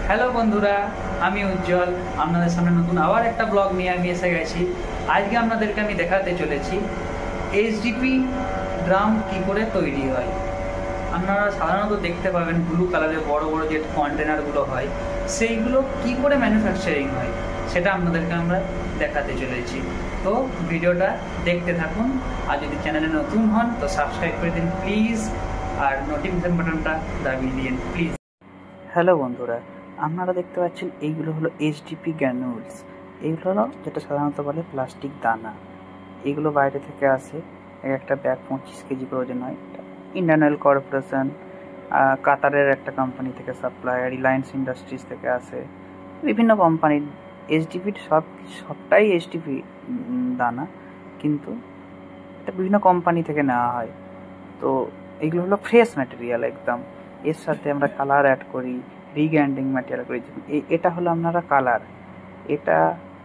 Hello বন্ধুরা, আমি উজ্জ্বল আপনাদের সামনে নতুন আবার একটা ব্লগ নিয়ে আমি এসে গেছি। আজকে আপনাদেরকে আমি দেখাতে চলেছি এইচডিপি ড্রাম কী করে তৈরি হয়। আপনারা সাধারণত দেখতে পাবেন ব্লু কালারের বড় বড় যে কন্টেনারগুলো হয়, সেইগুলো কি করে ম্যানুফ্যাকচারিং হয় সেটা আপনাদেরকে আমরা দেখাতে চলেছি। তো ভিডিওটা দেখতে থাকুন, আর যদি চ্যানেলে নতুন হন তো সাবস্ক্রাইব করে দিন প্লিজ, আর নোটিফিকেশন বাটনটা দাবিয়ে দিন প্লিজ। হ্যালো বন্ধুরা, আপনারা দেখতে পাচ্ছেন এইগুলো হলো এইচডিপি গ্র্যানুলস। এইগুলো হলো যেটা সাধারণত বলে প্লাস্টিক দানা। এইগুলো বাইরে থেকে আসে, একটা ব্যাগ 25 কেজি করে ওজন হয়। ইন্ডিয়ান অয়েল কর্পোরেশন, কাতারের একটা কোম্পানি থেকে সাপ্লাই, রিলায়েন্স ইন্ডাস্ট্রিজ থেকে আসে, বিভিন্ন কোম্পানির এইচডিপির সবটাই এইচডিপি দানা, কিন্তু এটা বিভিন্ন কোম্পানি থেকে নেওয়া হয়। তো এইগুলো হলো ফ্রেশ ম্যাটেরিয়াল একদম। এর সাথে আমরা কালার অ্যাড করি, রিগ্যান্ডিং ম্যাটেরিয়াল করি। এটা হলো আপনারা কালার, এটা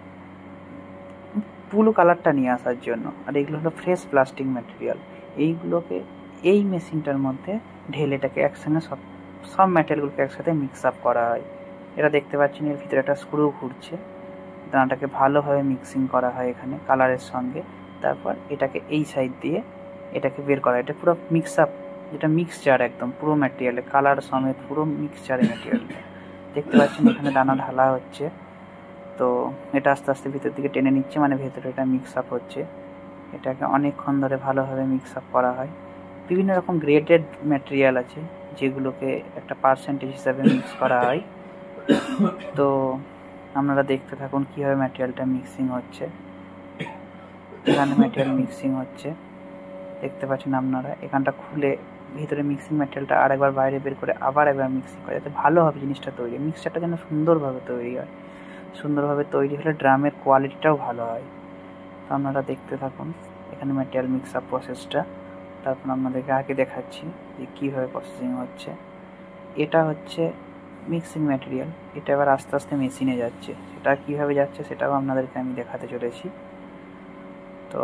পুরো কালারটা নিয়ে আসার জন্য। আর এগুলো হলো ফ্রেশ প্লাস্টিক ম্যাটেরিয়াল। এইগুলোকে এই মেশিনটার মধ্যে ঢেলে এটাকে একসঙ্গে সব ম্যাটেরিয়ালগুলোকে একসাথে মিক্স আপ করা হয়। এটা দেখতে পাচ্ছেন এর ভিতরে একটা স্ক্রু ঘুরছে, দানাটাকে ভালোভাবে মিক্সিং করা হয় এখানে কালারের সঙ্গে। তারপর এটাকে এই সাইড দিয়ে এটাকে বের করা হয়। এটা পুরো মিক্স আপ, যেটা মিক্সচার একদম পুরো ম্যাটেরিয়ালে, কালার সমেত পুরো মিক্সচারের ম্যাটেরিয়ালটা দেখতে পাচ্ছেন। এখানে দানা ঢালা হচ্ছে, তো এটা আস্তে আস্তে ভিতর দিকে টেনে নিচ্ছে, মানে ভেতরে এটা মিক্স আপ হচ্ছে। এটাকে অনেকক্ষণ ধরে ভালোভাবে মিক্স আপ করা হয়। বিভিন্ন রকম গ্রেডেড ম্যাটেরিয়াল আছে যেগুলোকে একটা পার্সেন্টেজ হিসাবে মিক্স করা হয়। তো আপনারা দেখতে থাকুন কীভাবে ম্যাটেরিয়ালটা মিক্সিং হচ্ছে। এখানে ম্যাটেরিয়াল মিক্সিং হচ্ছে, দেখতে পাচ্ছেন আপনারা। এখানটা খুলে ভিতরে মিক্সিং ম্যাটেরিয়ালটা আরেকবার বাইরে বের করে আবার একবার মিক্সিং করে, যাতে ভালোভাবে জিনিসটা তৈরি হয়, মিক্সচারটা যেন সুন্দরভাবে তৈরি হয়। সুন্দরভাবে তৈরি হলে ড্রামের কোয়ালিটিটাও ভালো হয়। তো আপনারা দেখতে থাকুন এখানে ম্যাটেরিয়াল মিক্স আপ প্রসেসটা। তারপর আপনাদেরকে আগে দেখাচ্ছি যে কীভাবে প্রসেসিং হচ্ছে। এটা হচ্ছে মিক্সিং ম্যাটেরিয়াল, এটা এবার আস্তে আস্তে মেশিনে যাচ্ছে। সেটা কীভাবে যাচ্ছে সেটাও আপনাদেরকে আমি দেখাতে চলেছি। তো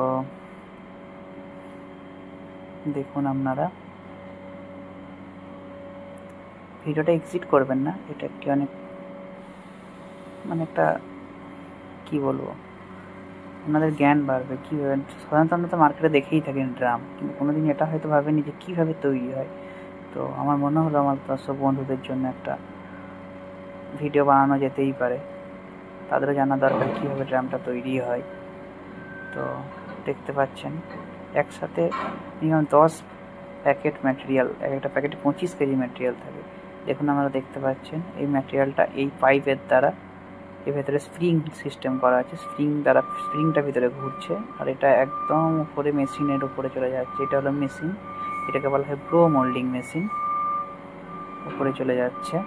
দেখুন আপনারা, ভিডিওটা এক্সিট করবেন না, এটা একটি অনেক মানে একটা কী বলবো, আপনাদের জ্ঞান বাড়বে কীভাবে। সাধারণত আমরা তো মার্কেটে দেখেই থাকেন ড্রাম, কিন্তু কোনোদিন এটা হয়তো ভাবেনি যে কীভাবে তৈরি হয়। তো আমার মনে হলো আমার দর্শক বন্ধুদের জন্য একটা ভিডিও বানানো যেতেই পারে, তাদেরও জানা দরকার কীভাবে ড্রামটা তৈরি হয়। তো দেখতে পাচ্ছেন একসাথে মিনিমাম 10 প্যাকেট ম্যাটেরিয়াল, একটা প্যাকেটে 25 কেজি ম্যাটেরিয়াল থাকে। দেখুন আপনারা দেখতে পাচ্ছেন এই ম্যাটেরিয়ালটা এই পাইপের দ্বারা, এর ভেতরে স্প্রিং সিস্টেম করা আছে, স্প্রিংটা ভিতরে ঘুরছে, আর এটা একদম উপরে মেশিনের উপরে চলে যাচ্ছে। এটা হলো মেশিন, এটাকে বলা হয় ব্লো মোল্ডিং মেশিন, উপরে চলে যাচ্ছে।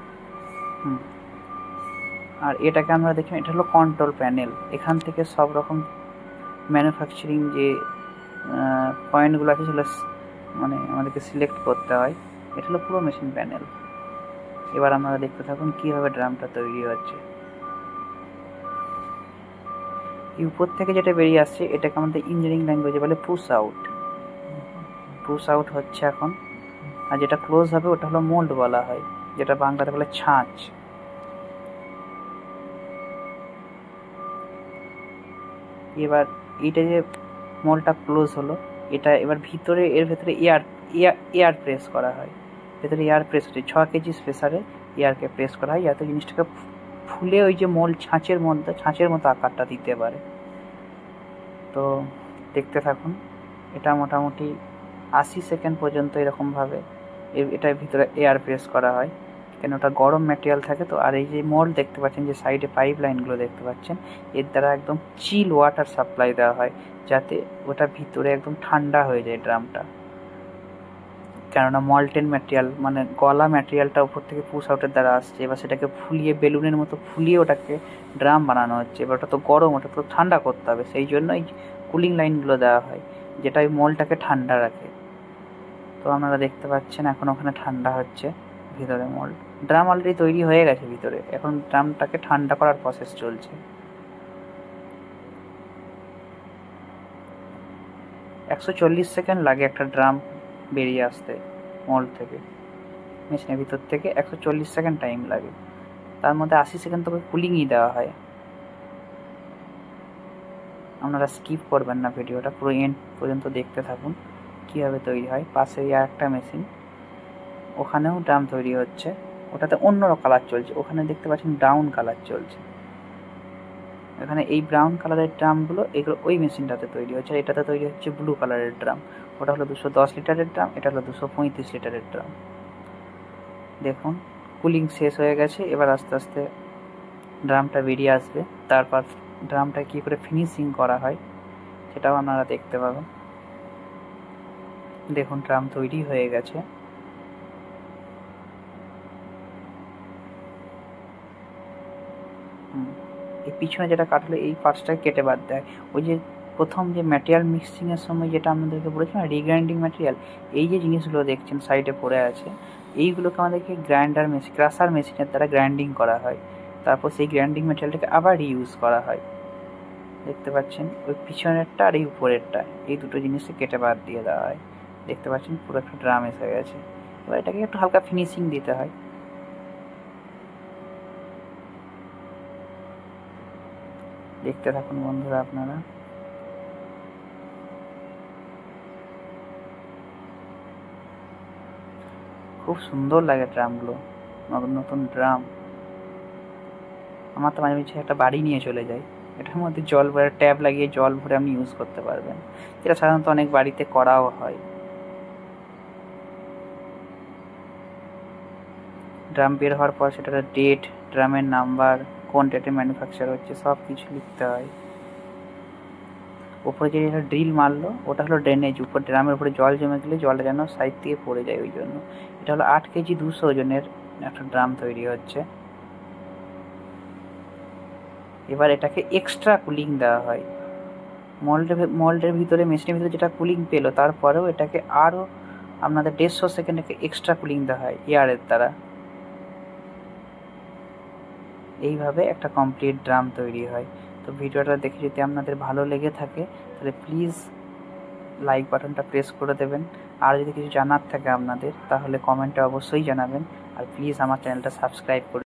আর এটাকে আমরা দেখি, এটা হলো কন্ট্রোল প্যানেল। এখান থেকে সব রকম ম্যানুফ্যাকচারিং যে পয়েন্টগুলো আছে সেগুলো মানে আমাদেরকে সিলেক্ট করতে হয়। এটা হলো পুরো মেশিন প্যানেল। এবার আপনারা দেখতে থাকুন কীভাবে ড্রামটা তৈরি হচ্ছে। এই উপর থেকে যেটা বেরিয়ে আসছে এটাকে আমাদের ইঞ্জিনিয়ারিং ল্যাঙ্গুয়েজে বলে পুশ আউট। পুশ আউট হচ্ছে এখন। আর যেটা ক্লোজ হবে ওটা হলো মোল্ড বলা হয়, যেটা বাংলাতে বলে ছাঁচ। এবার এইটা যে মোল্ডটা ক্লোজ হলো, এটা এবার ভিতরে এর ভেতরে এয়ার প্রেস করা হয়। ভেতরে এয়ার প্রেস হচ্ছে 6 কেজি প্রেসারে এয়ারকে প্রেস করা হয়, যাতে জিনিসটাকে ফুলে ওই যে মোল্ড ছাঁচের মতো আকারটা দিতে পারে। তো দেখতে থাকুন, এটা মোটামুটি 80 সেকেন্ড পর্যন্ত এরকমভাবে এটার ভিতরে এয়ার প্রেস করা হয়, কেন ওটা গরম ম্যাটেরিয়াল থাকে তো। আর এই যে মোল্ড দেখতে পাচ্ছেন, যে সাইডে পাইপ লাইনগুলো দেখতে পাচ্ছেন, এর দ্বারা একদম চিল ওয়াটার সাপ্লাই দেওয়া হয়, যাতে ওটা ভিতরে একদম ঠান্ডা হয়ে যায় ড্রামটা। কেননা মল্টেন ম্যাটেরিয়াল মানে গলা ম্যাটেরিয়ালটা উপর থেকে পুশ আউটের দ্বারা আসছে, এবার সেটাকে ফুলিয়ে বেলুনের মতো ফুলিয়ে ওটাকে ড্রাম বানানো হচ্ছে। এবার ওটা তো গরম, ওটা তো ঠান্ডা করতে হবে, সেই জন্য এই কুলিং লাইনগুলো দেওয়া হয়, যেটা ওই মলটাকে ঠান্ডা রাখে। তো আপনারা দেখতে পাচ্ছেন এখন ওখানে ঠান্ডা হচ্ছে ভিতরে মোল্ড। ড্রাম অলরেডি তৈরি হয়ে গেছে ভিতরে, এখন ড্রামটাকে ঠান্ডা করার প্রসেস চলছে। 140 সেকেন্ড লাগে একটা ড্রাম বেরিয়ে আসতে মোল্ড থেকে, মেশিনের ভিতর থেকে 140 সেকেন্ড টাইম লাগে। তার মধ্যে 80 সেকেন্ড তবে কুলিংই দেওয়া হয়। আপনারা স্কিপ করবেন না, ভিডিওটা পুরো এন্ড পর্যন্ত দেখতে থাকুন কীভাবে তৈরি হয়। পাশেই আর একটা মেশিন, ওখানেও ড্রাম তৈরি হচ্ছে, ওটাতে অন্য কালার চলছে, ওখানে দেখতে পাচ্ছেন ব্রাউন কালার চলছে। এখানে এই ব্রাউন কালারের ড্রামগুলো এগুলো ওই মেশিনটাতে তৈরি হচ্ছে, আর এটাতে তৈরি হচ্ছে ব্লু কালারের ড্রাম। ওটা হলো 210 লিটারের ড্রাম, এটা হলো 235 লিটারের ড্রাম। দেখুন কুলিং শেষ হয়ে গেছে, এবার আস্তে আস্তে ড্রামটা বেরিয়ে আসবে। তারপর ড্রামটা কী করে ফিনিশিং করা হয় সেটাও আপনারা দেখতে পাবেন। দেখুন ড্রাম তৈরি হয়ে গেছে। এই পিছনে যেটা কাটলে এই পার্টসটাকে কেটে বাদ দেয়। ওই যে প্রথম যে ম্যাটেরিয়াল মিক্সিংয়ের সময় যেটা আপনাদেরকে বলেছিলাম রিগ্রাইন্ডিং ম্যাটেরিয়াল, এই যে জিনিসগুলো দেখছেন সাইডে পড়ে আছে, এইগুলোকে আমাদেরকে গ্রাইন্ডার মেশিন, ক্রাশার মেশিনের দ্বারা গ্রাইন্ডিং করা হয়। তারপর সেই গ্রাইন্ডিং ম্যাটেরিয়ালটাকে আবার ইউজ করা হয়। দেখতে পাচ্ছেন ওই পিছনেরটা আর এই উপরেরটা, এই দুটো জিনিসকে কেটে বাদ দিয়ে দেওয়া হয়। দেখতে পাচ্ছেন পুরো একটা ড্রাম এসে গেছে। এবার এটাকে একটু হালকা ফিনিশিং দিতে হয়। দেখতে থাকুন বন্ধুরা আপনারা। খুব সুন্দর লাগে ড্রামগুলো, নতুন নতুন ড্রাম। আমার তো মাঝে মাঝে একটা বাড়ি নিয়ে চলে যাই, এটার মধ্যে জল ভরে ট্যাপ লাগিয়ে জল ভরে আপনি ইউজ করতে পারবেন, যেটা সাধারণত অনেক বাড়িতে করাও হয়। ড্রাম বের হওয়ার পর সেটার ডেট, ড্রামের নাম্বার, কোন ডেটে ম্যানুফ্যাকচার হচ্ছে সব কিছু লিখতে হয়। উপরে যে এটা ড্রিল মারলো ওটা হলো ড্রেনেজ, উপর ড্রামের উপরে জল জমে গেলে জলটা যেন সাইড থেকে পড়ে যায়, ওই জন্য। এটা হলো 8 কেজি 200 ওজনের একটা ড্রাম তৈরি হচ্ছে। এবার এটাকে এক্সট্রা কুলিং দেওয়া হয়। মোল্ডের ভিতরে, মেশিনের ভিতরে যেটা কুলিং পেলো, তারপরেও এটাকে আরও আপনাদের 150 সেকেন্ড এক্সট্রা কুলিং দেওয়া হয় এয়ারের দ্বারা। এইভাবে একটা কমপ্লিট ড্রাম তৈরি হয়। তো ভিডিওটা দেখে যদি আপনাদের ভালো লেগে থাকে তাহলে প্লিজ লাইক বাটনটা প্রেস করে দেবেন। আর যদি কিছু জানার থাকে আপনাদের তাহলে কমেন্টে অবশ্যই জানাবেন। আর প্লিজ আমার চ্যানেলটা সাবস্ক্রাইব করে